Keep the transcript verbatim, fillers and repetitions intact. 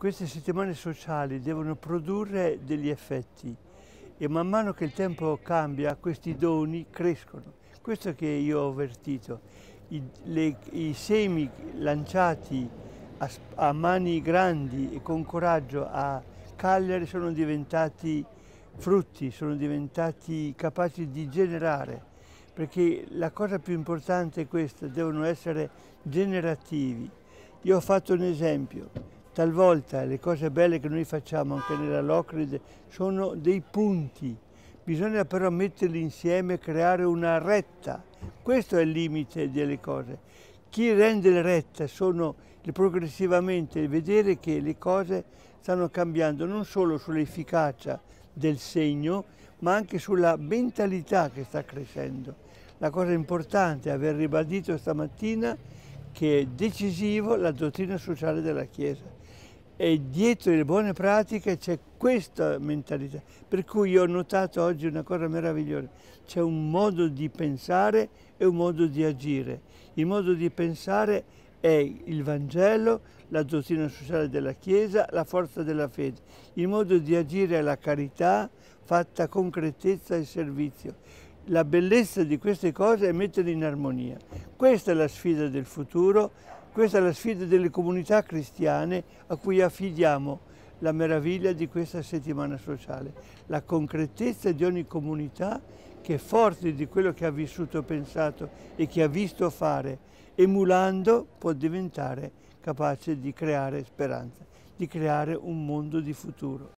queste settimane sociali devono produrre degli effetti e man mano che il tempo cambia questi doni crescono. Questo che io ho avvertito. I, le, i semi lanciati a, a mani grandi e con coraggio a Cagliari sono diventati frutti, sono diventati capaci di generare, perché la cosa più importante è questa, devono essere generativi. Io ho fatto un esempio, talvolta le cose belle che noi facciamo anche nella Locride sono dei punti, bisogna però metterli insieme e creare una retta, questo è il limite delle cose. Chi rende le rette sono progressivamente vedere che le cose stanno cambiando non solo sull'efficacia del segno, ma anche sulla mentalità che sta crescendo. La cosa importante è aver ribadito stamattina che è decisivo la dottrina sociale della Chiesa e dietro le buone pratiche c'è questa mentalità, per cui io ho notato oggi una cosa meravigliosa, c'è un modo di pensare e un modo di agire. Il modo di pensare è il Vangelo, la dottrina sociale della Chiesa, la forza della fede. Il modo di agire è la carità fatta concretezza e servizio. La bellezza di queste cose è metterle in armonia. Questa è la sfida del futuro, questa è la sfida delle comunità cristiane a cui affidiamo la meraviglia di questa settimana sociale. La concretezza di ogni comunità che è forte di quello che ha vissuto e pensato e che ha visto fare, emulando può diventare capace di creare speranza, di creare un mondo di futuro.